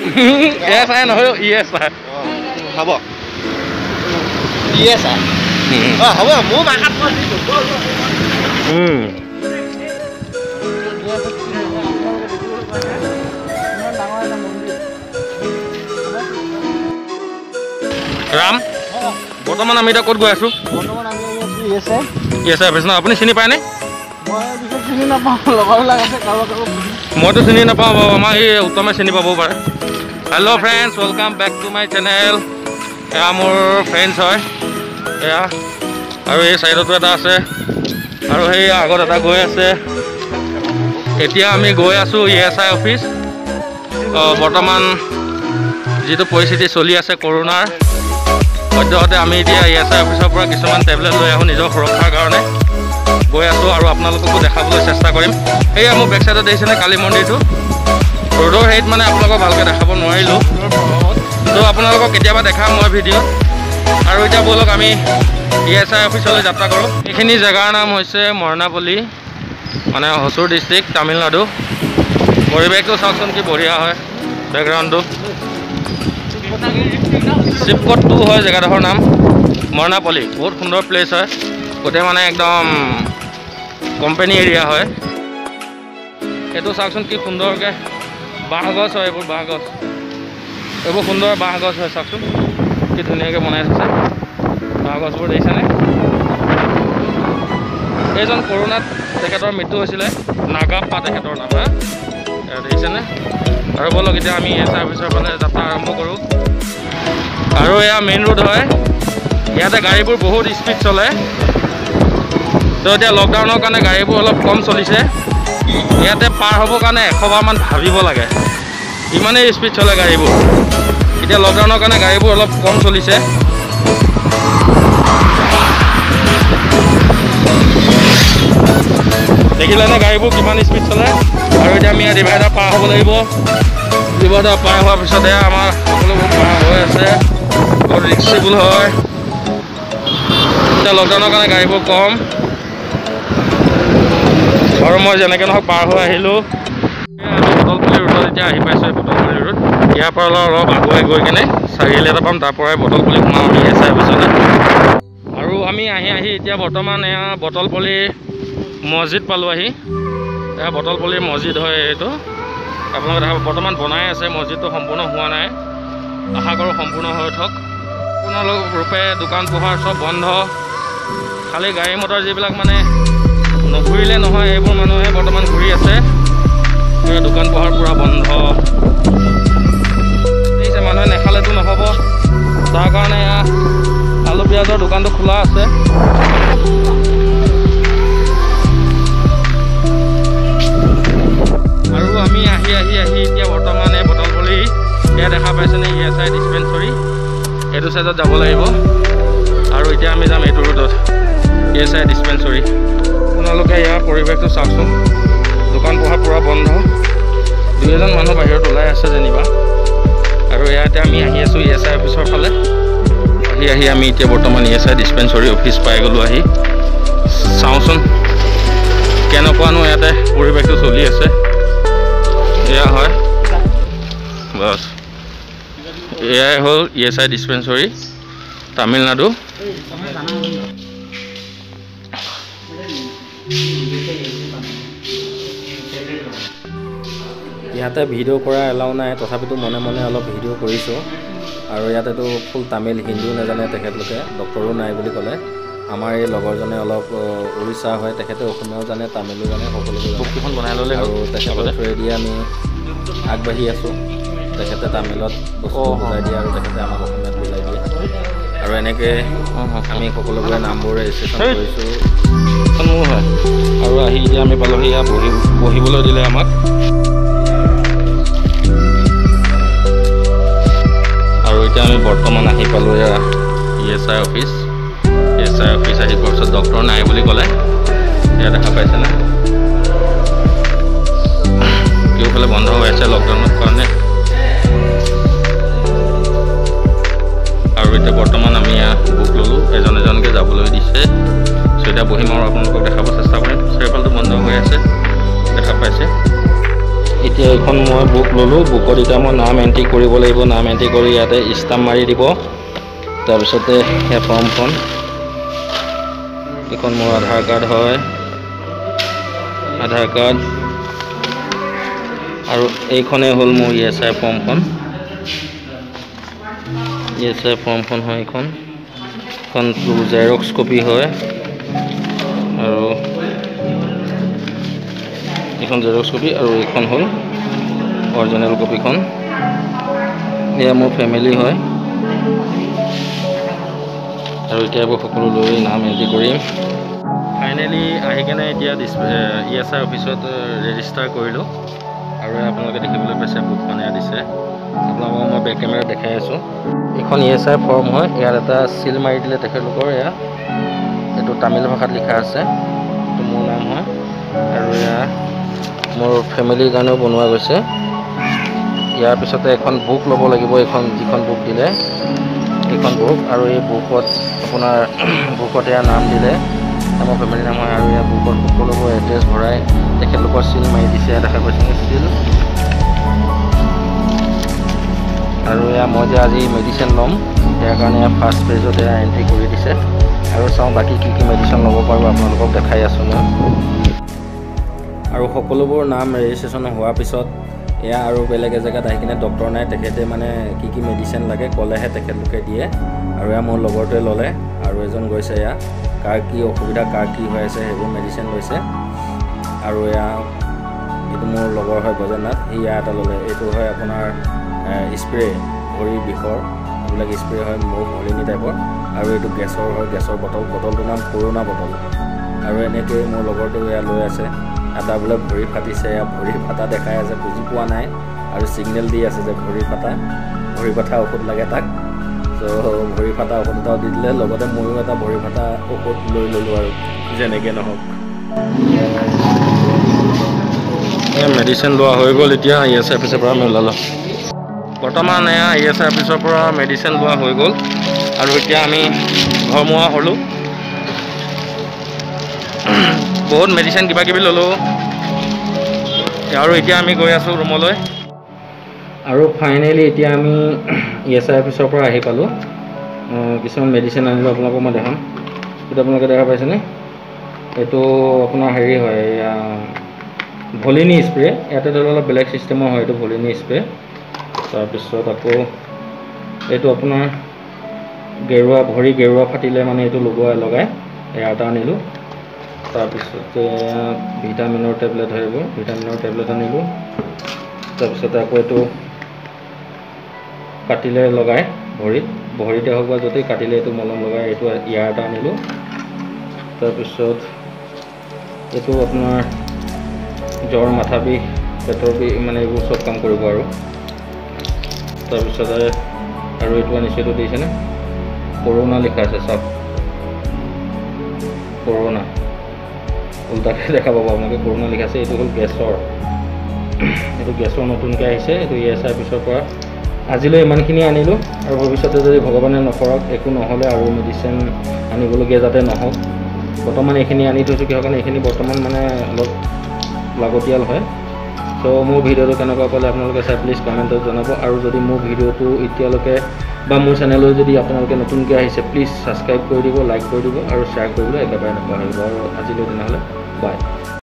ESI নহয় ESI হ'ব ESI হ'ব মোৰ ভাষাত ৰাম বৰ্তমান আমি এতিয়া ক'ত গৈ আছোঁ ESI অফিচ ন আপুনি চিনি পায়নে মইতো চিনি নাপাওঁ বাৰু আমাৰ এই উত্তমে চিনি পাবও পাৰে hello' friends welcome back to my channel এয়া মোৰ ফ্ৰেণ্ডছ হয় এয়া আৰু এই চাইডতো এটা আছে আৰু সেই আগত এটা গৈ আছে এতিয়া আমি গৈ আছোঁ ESI অফিচ বৰ্তমান যিটো পৰিস্থিতি চলি আছে কৰোণাৰ সদ্যহতে আমি এতিয়া ESI অফিচৰ পৰা কিছুমান টেবলেট লৈ আহোঁ নিজৰ সুৰক্ষাৰ কাৰণে গৈ আছোঁ আৰু আপোনালোককো দেখাবলৈ চেষ্টা কৰিম সেয়া মোৰ বেক চাইডত দেখিছেনে কালী মন্দিৰটো ৰ'দৰ হেৰিত মানে আপোনালোকক ভালকৈ দেখাব নোৱাৰিলোঁ তো আপোনালোকক কেতিয়াবা দেখাম মই ভিডিঅ'ত আৰু এতিয়া ব'লক আমি ESI অফিচলৈ যাত্ৰা কৰোঁ এইখিনি জেগাৰ নাম হৈছে মৰণাপল্লী মানে হচুৰ ডিষ্ট্ৰিক্ট তামিলনাডু পৰিৱেশটো চাওকচোন কি বঢ়িয়া হয় বেকগ্ৰাউণ্ডটো চিপকট 2 হয় জেগাডোখৰ নাম মৰণাপল্লী বহুত সুন্দৰ প্লেচ হয় গোটেই মানে একদম কোম্পানী এৰিয়া হয় এইটো চাওকচোন কি সুন্দৰকৈ বাঁহগছ হয় এইবোৰ বাঁহগছ এইবোৰ সুন্দৰ বাঁহগছ হয় চাওকচোন কি ধুনীয়াকৈ বনাই থৈছে বাঁহগছবোৰ দেখিছেনে এইজন কৰোণাত তেখেতৰ মৃত্যু হৈছিলে নাগাপ্পা তেখেতৰ নাম হা দেখিছেনে আৰু ব'লক এতিয়া আমি ESI অফিচৰ ফালে যাত্ৰা আৰম্ভ কৰোঁ আৰু এয়া মেইন ৰোড হয় ইয়াতে গাড়ীবোৰ বহুত স্পীড চলে তো এতিয়া লকডাউনৰ কাৰণে গাড়ীবোৰ অলপ কম চলিছে ইয়াতে পাৰ হ'বৰ কাৰণে 100 বাৰমান ভাবিব লাগে ইমানেই স্পীড চলে গাড়ীবোৰ এতিয়া লকডাউনৰ কাৰণে গাড়ীবোৰ অলপ কম চলিছে দেখিলেনে গাড়ীবোৰ কিমান স্পীড চলে আৰু এতিয়া আমি ডিভাইডাৰ পাৰ হ'ব লাগিব ডিভাইডাৰ পাৰ হোৱাৰ পিছতে আমাৰ সকলোবোৰ পাৰ হৈ আছে বহুত ৰিক্সিবল হয় এতিয়া লকডাউনৰ কাৰণে গাড়ীবোৰ কম আৰু মই যেনেকৈ নহওক পাৰ হৈ আহিলোঁ বটলপল্লী ৰোডত এতিয়া আহি পাইছোঁ বটলপল্লী ৰোড ইয়াৰ পৰা অলপ আগুৱাই গৈ কেনে চাৰিআলি এটা পাম তাৰ পৰাই বটলপল্লী সোমাম আমি ESI অফিচলৈ আৰু আমি আহি এতিয়া বৰ্তমান এয়া বটলপল্লী মছজিদ পালোঁ আহি এয়া বটলপল্লীৰ মছজিদ হয় এইটো আপোনালোকে দেখা বৰ্তমান বনাই আছে মছজিদটো সম্পূৰ্ণ হোৱা নাই আশা কৰোঁ সম্পূৰ্ণ হৈ উঠক সম্পূৰ্ণৰূপে দোকান পোহাৰ চব বন্ধ খালী গাড়ী মটৰ যিবিলাক মানে নঘূৰিলে নহয় এইবোৰ মানুহে বৰ্তমান ঘূৰি আছে দোকান পোহাৰ পূৰা বন্ধ দেখিছে মানুহে নেখালেতো নহ'ব তাৰ কাৰণে এয়া আলু পিঁয়াজৰ দোকানটো খোলা আছে আৰু আমি আহি এতিয়া বৰ্তমান এই বটলপল্লী এয়া দেখা পাইছেনে ESI ডিছপেঞ্চৰী এইটো চাইডত যাব লাগিব আৰু এতিয়া আমি যাম এইটো ৰোডত ESI ডিছপেঞ্চৰী আপোনালোকে ইয়াৰ পৰিৱেশটো চাওকচোন দোকান পোহাৰ পূৰা বন্ধ 2-এজন মানুহ বাহিৰত ওলাই আছে যেনিবা আৰু ইয়াতে আমি আহি আছোঁ ESI অফিচৰ ফালে আহি আমি এতিয়া বৰ্তমান ESI ডিছপেঞ্চৰী অফিচ পাই গ'লোঁ আহি চাওঁচোন কেনেকুৱানো ইয়াতে পৰিৱেশটো চলি আছে এয়া হয় বছ এয়াই হ'ল ESI ডিছপেঞ্চৰী তামিলনাডু ইয়াতে ভিডিঅ' কৰা এলাও নাই তথাপিতো মনে মনে অলপ ভিডিঅ' কৰিছোঁ আৰু ইয়াতেতো ফুল তামিল হিন্দীও নাজানে তেখেতলোকে ডক্টৰো নাই বুলি ক'লে আমাৰ এই লগৰজনে অলপ উৰিষ্যা হয় তেখেতে অসমীয়াও জানে তামিলো জানে সকলোবোৰ বুকখন বনাই ল'লে আৰু তেখেতৰ থ্ৰুৱেদি আমি আগবাঢ়ি আছোঁ তেখেতে তামিলত বস্তু বুজাই দিয়ে আৰু তেখেতে আমাক অসমীয়াত বুজাই দিয়ে আৰু এনেকৈ আমি সকলোবোৰে নামবোৰ ৰেজিষ্ট্ৰেশ্যন কৰিছোঁ মোৰ হয় আৰু আহি এতিয়া আমি পালোহি ইয়াত বহিবলৈ দিলে আমাক আৰু এতিয়া আমি বৰ্তমান আহি পালোঁ ESI অফিচ আহি পোৱাৰ পিছত ডক্টৰ নাই বুলি ক'লে এয়া দেখা পাইছেনে কেউফালে বন্ধ হৈ আছে লকডাউনৰ কাৰণে আৰু এতিয়া বৰ্তমান আমি বুক ল'লোঁ এজনকৈ যাবলৈ দিছে চ' এতিয়া বহিম আৰু আপোনালোকক দেখাব চেষ্টা কৰিম চাৰিওফালটো বন্ধ হৈ আছে দেখা পাইছে এতিয়া এইখন মই বুক ল'লোঁ। বুকত এতিয়া মই নাম এণ্ট্ৰি কৰিব লাগিব। নাম এণ্ট্ৰি কৰি ইয়াতে ষ্টাম্প মাৰি দিব। তাৰপিছতে সেই ফৰ্মখন, এইখন মোৰ আধাৰ কাৰ্ড হয়, আধাৰ কাৰ্ড, আৰু এইখনেই হ'ল মোৰ ESI ফৰ্মখন। ESI ফৰ্মখন হয় এইখন জেৰক্স কপি হয়, আৰু এইখন জেৰক্স কপি, আৰু এইখন হ'ল অৰিজিনেল কপিখন। এয়া মোৰ ফেমিলি হয়, আৰু এতিয়া এইবোৰ সকলো লৈ নাম এণ্ট্ৰি কৰিম। ফাইনেলি আহি কেনে এতিয়া ESI অফিচত ৰেজিষ্টাৰ কৰিলোঁ, আৰু আপোনালোকে দেখিবলৈ পাইছে বুকখন এয়া দিছে। আপোনালোকক মই বেক কেমেৰাত দেখাই আছোঁ। এইখন ESI ফৰ্ম হয়। ইয়াত এটা চিল মাৰি দিলে তেখেতলোকৰ, এয়া এইটো তামিল ভাষাত লিখা আছে, এইটো মোৰ নাম হয়, আৰু এয়া মোৰ ফেমিলিৰ কাৰণেও বনোৱা গৈছে। ইয়াৰ পিছতে এখন বুক ল'ব লাগিব, এইখন যিখন বুক দিলে এইখন বুক, আৰু এই বুকত আপোনাৰ বুকত এয়া নাম দিলে, মোৰ ফেমিলিৰ নাম হয়, আৰু এয়া বুকত সকলোবোৰ এড্ৰেছ ভৰাই তেখেতলোকৰ চিল মাৰি দিছে, দেখা পাইছে চিল। আৰু এয়া মই যে আজি মেডিচিন ল'ম, ইয়াৰ কাৰণে এয়া ফাৰ্ষ্ট পেজত এয়া এণ্ট্ৰি কৰি দিছে। আৰু চাওঁ বাকী কি কি মেডিচিন ল'ব পাৰোঁ, আপোনালোকক দেখাই আছোঁ মই। আৰু সকলোবোৰ নাম ৰেজিষ্ট্ৰেশ্যন হোৱাৰ পিছত এয়া আৰু বেলেগ এজেগাত আহি কিনে ডক্টৰ নাই, তেখেতে মানে কি কি মেডিচিন লাগে ক'লেহে তেখেতলোকে দিয়ে। আৰু এয়া মোৰ লগৰটোৱে ল'লে, আৰু এজন গৈছে, এয়া কাৰ কি অসুবিধা, কাৰ কি হৈ আছে সেইবোৰ মেডিচিন লৈছে। আৰু এয়া এইটো মোৰ লগৰ হয় গজেন্দ্ৰনাথ, সি এয়া এটা ল'লে। এইটো হয় আপোনাৰ স্প্ৰে, ভৰিৰ বিষৰ এইবিলাক স্প্ৰে হয়, মোৰ ভলিনি টাইপৰ। আৰু এইটো গেছৰ হয়, গেছৰ বটলটোৰ নাম কৰোণা বটল। আৰু এনেকৈ মোৰ লগৰটো এয়া লৈ আছে। এটা বোলে ভৰি ফাটিছে, এয়া ভৰি ফাটা দেখাই আছে, বুজি পোৱা নাই, আৰু ছিগনেল দি আছে যে ভৰি ফটা ঔষধ লাগে তাক। ত' ভৰি ফটা ঔষধ এটাও দি দিলে, লগতে ময়ো এটা ভৰি ফটা ঔষধ লৈ ল'লোঁ, আৰু যেনেকৈ নহওক। মেডিচিন লোৱা হৈ গ'ল। এতিয়া ESI অফিচৰ পৰা আমি ওলালোঁ। বৰ্তমান এয়া ESI অফিচৰ পৰা মেডিচিন লোৱা হৈ গ'ল, আৰু এতিয়া আমি ঘৰমুৱা হ'লোঁ। বহুত মেডিচিন কিবা কিবি ল'লোঁ, আৰু এতিয়া আমি গৈ আছোঁ ৰুমলৈ। আৰু ফাইনেলি এতিয়া আমি ESI অফিচৰ পৰা আহি পালোঁ। কিছুমান মেডিচিন আনিলোঁ, আপোনালোকক মই দেখাম। এইটো আপোনালোকে দেখা পাইছেনে? এইটো আপোনাৰ হেৰি হয়, ভলিনি স্প্ৰে। ইয়াতে ধৰি লওক অলপ বেলেগ ছিষ্টেমৰ হয়, এইটো ভলিনি স্প্ৰে। তাৰপিছত আকৌ এইটো আপোনাৰ ভৰি গেৰুৱা ফাটিলে মানে এইটো লগাই, এয়া এটা আনিলোঁ। তাৰপিছতে ভিটামিনৰ টেবলেট হয়, এইবোৰ ভিটামিনৰ টেবলেট আনিলোঁ। তাৰপিছতে আকৌ এইটো কাটিলে লগাই, ভৰিতে হওক বা য'তেই কাটিলে এইটো মলম লগাই, এইটো ইয়াৰ এটা আনিলোঁ। তাৰপিছত এইটো আপোনাৰ জ্বৰ, মাথা বিষ, পেটৰ বিষ, মানে এইবোৰ চব কাম কৰিব। আৰু তাৰপিছতে আৰু এইটো আনিছোঁ, এইটো দেখিছেনে? কৰোণা লিখা আছে, চাওক, কৰোণা উল্টাকৈ দেখা পাব আপোনালোকে, কৰোণা লিখা আছে। এইটো হ'ল গেছৰ, এইটো গেছৰ নতুনকৈ আহিছে, এইটো ESI অফিচৰ পৰা। আজিলৈ ইমানখিনি আনিলোঁ, আৰু ভৱিষ্যতে যদি ভগৱানে নকৰক একো নহ'লে আৰু মেডিচিন আনিবলগীয়া যাতে নহওক, বৰ্তমান এইখিনি আনি থৈছোঁ। কিহৰ কাৰণে? এইখিনি বৰ্তমান মানে অলপ লাগতিয়াল হয়। চ' মোৰ ভিডিঅ'টো কেনেকুৱা পালে আপোনালোকে চাই প্লিজ কমেণ্টত জনাব। আৰু যদি মোৰ ভিডিঅ'টো এতিয়ালৈকে বা মোৰ চেনেললৈ যদি আপোনালোকে নতুনকৈ আহিছে, প্লিজ ছাবস্ক্ৰাইব কৰি দিব, লাইক কৰি দিব, আৰু শ্বেয়াৰ কৰিবলৈ একেবাৰে নাপাহৰিব। আৰু আজিলৈ তেনেহ'লে বাই।